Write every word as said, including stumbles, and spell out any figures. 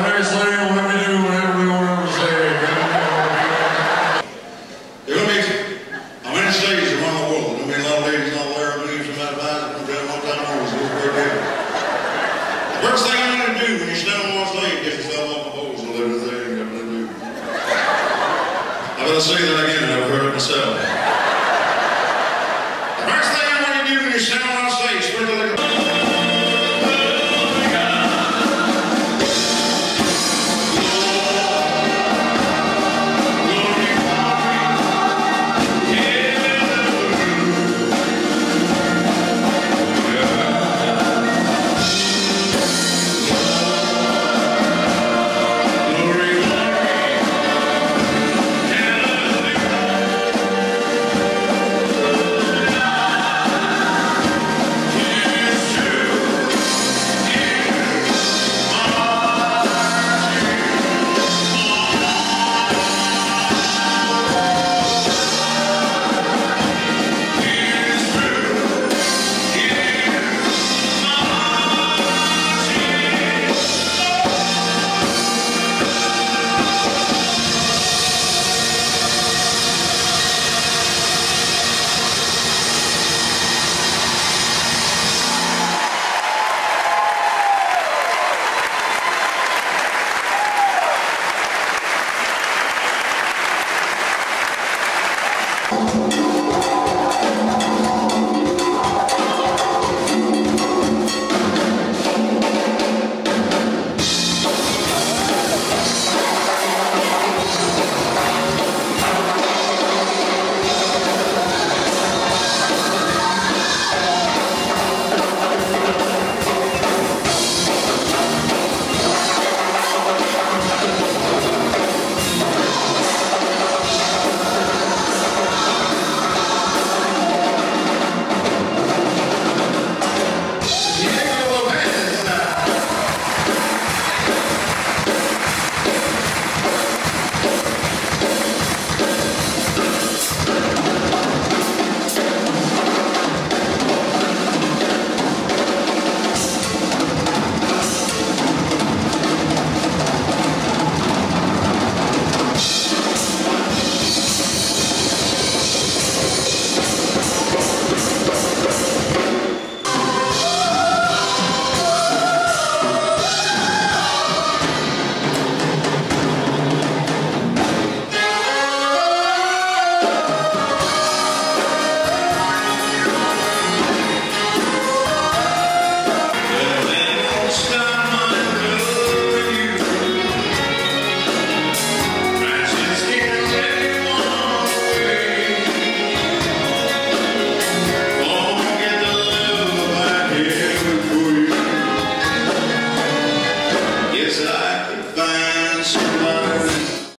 hey, slave, let me do whatever we want to say. They're going to be how many slaves around the world? There's going to be a lot of ladies out there. I believe somebody buys it. I'm going to tell them one time more. It's a great deal. The first thing I need to do when you stand on one slave, get yourself off the hose and let it there. You got to do. I better say that again, and I've heard it myself.